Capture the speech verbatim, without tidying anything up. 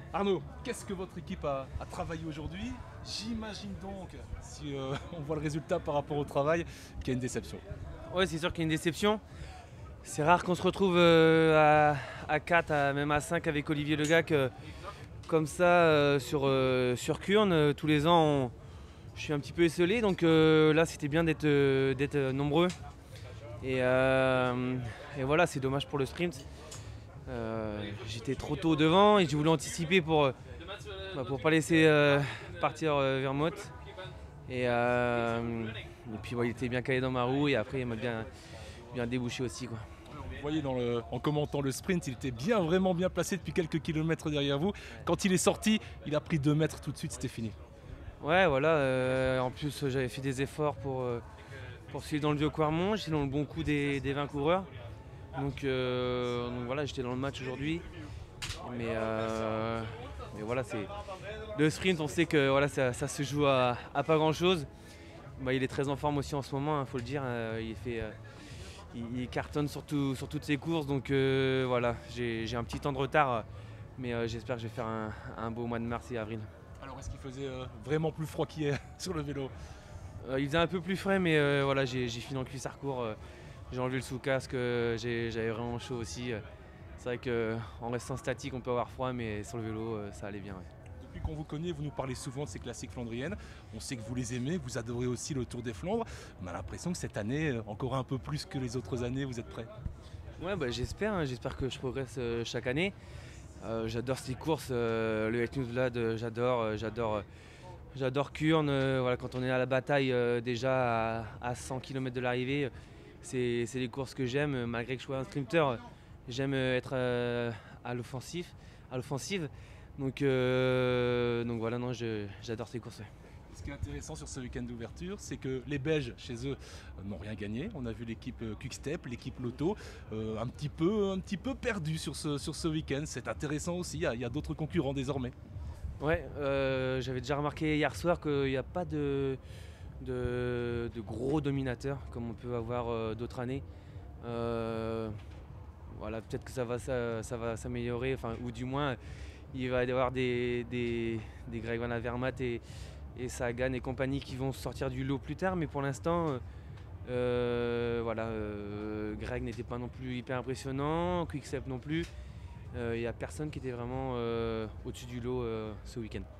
Arnaud, qu'est-ce que votre équipe a, a travaillé aujourd'hui? J'imagine donc, si euh, on voit le résultat par rapport au travail, qu'il y a une déception. Ouais, c'est sûr qu'il y a une déception. C'est rare qu'on se retrouve euh, à, à quatre, à- même à cinq avec Olivier Legac euh, comme ça euh, sur, euh, sur Kurn. Euh, tous les ans, on- je suis un petit peu esselé, donc euh, là c'était bien d'être euh, d'être, euh, nombreux. Et, euh, et voilà, c'est dommage pour le sprint. Euh, J'étais trop tôt devant et j'ai voulu anticiper pour euh, bah, pour pas laisser euh, partir euh, Vermote. Et, euh, et puis ouais, il était bien calé dans ma roue et après il m'a bien, bien débouché aussi, quoi. Vous voyez dans le- en commentant le sprint, il était bien, vraiment bien placé depuis quelques kilomètres derrière vous. Quand il est sorti, il a pris deux mètres tout de suite, c'était fini. Ouais, voilà. Euh, en plus, euh, j'avais fait des efforts pour, euh, pour suivre dans le vieux Quarmont. J'étais dans le bon coup des, des vingt coureurs. Donc, euh, donc voilà, j'étais dans le match aujourd'hui. Mais, euh, mais voilà, c'est le sprint. On sait que voilà, ça, ça se joue à, à pas grand chose. Bah, il est très en forme aussi en ce moment, il faut le dire. Euh, il, fait, euh, il, il cartonne sur, tout- sur toutes ses courses. Donc euh, voilà, j'ai j'ai un petit temps de retard. Mais euh, j'espère que je vais faire un, un beau mois de mars et avril. Alors est-ce qu'il faisait euh, vraiment plus froid qu'hier sur le vélo? Euh, il faisait un peu plus frais, mais euh, voilà, j'ai j'ai fini en cuissard court. Euh, j'ai enlevé le sous-casque, euh, j'ai- j'avais vraiment chaud aussi. Euh, c'est vrai qu'en restant statique, on peut avoir froid, mais sur le vélo, euh, ça allait bien. Ouais. Depuis qu'on vous connaît, vous nous parlez souvent de ces classiques flandriennes. On sait que vous les aimez, vous adorez aussi le Tour des Flandres. On a l'impression que cette année, euh, encore un peu plus que les autres années, vous êtes prêts. Ouais, bah, j'espère, hein, j'espère que je progresse euh, chaque année. Euh, j'adore ces courses, euh, le Het Nieuwsblad, euh, j'adore, euh, j'adore, euh, j'adore Kuurne. Euh, voilà, quand on est à la bataille euh, déjà à, à cent kilomètres de l'arrivée, euh, c'est c'est les courses que j'aime. euh, Malgré que je sois un sprinter, euh, j'aime euh, être euh, à l'offensif, à l'offensive. Donc, euh, donc voilà, non, je- j'adore ces courses. Ouais. Ce qui est intéressant sur ce week-end d'ouverture, c'est que les Belges, chez eux, euh, n'ont rien gagné. On a vu l'équipe euh, Quick-Step, l'équipe Lotto, euh, un petit peu, un petit peu perdue sur ce, sur ce week-end. C'est intéressant aussi, il y a, il y a d'autres concurrents désormais. Ouais, euh, j'avais déjà remarqué hier soir qu'il n'y a pas de, de, de gros dominateurs comme on peut avoir euh, d'autres années. Euh, voilà, peut-être que ça va, ça, ça va s'améliorer, enfin, ou du moins il va y avoir des, des, des Greg Van Avermaet et, et Sagan et compagnie qui vont sortir du lot plus tard, mais pour l'instant, euh, euh, voilà, euh, Greg n'était pas non plus hyper impressionnant, Quickstep non plus. Il n'y a personne qui était vraiment euh, au-dessus du lot euh, ce week-end.